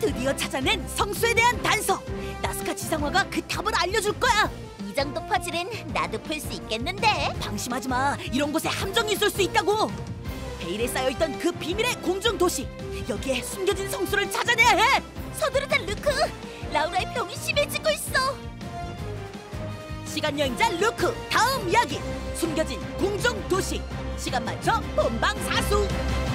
드디어 찾아낸 성수에 대한 단서. 나스카 지상화가 그 답을 알려줄 거야. 이 정도 퍼즐은 나도 풀 수 있겠는데? 방심하지 마. 이런 곳에 함정이 있을 수 있다고. 베일에 쌓여있던 그 비밀의 공중 도시. 여기에 숨겨진 성수를 찾아내야 해. 서두르자 루크! 라우라의 병이 심해지고 있어. 시간 여행자 루크, 다음 이야기. 숨겨진 공중 도시. 시간 맞춰 본방사수.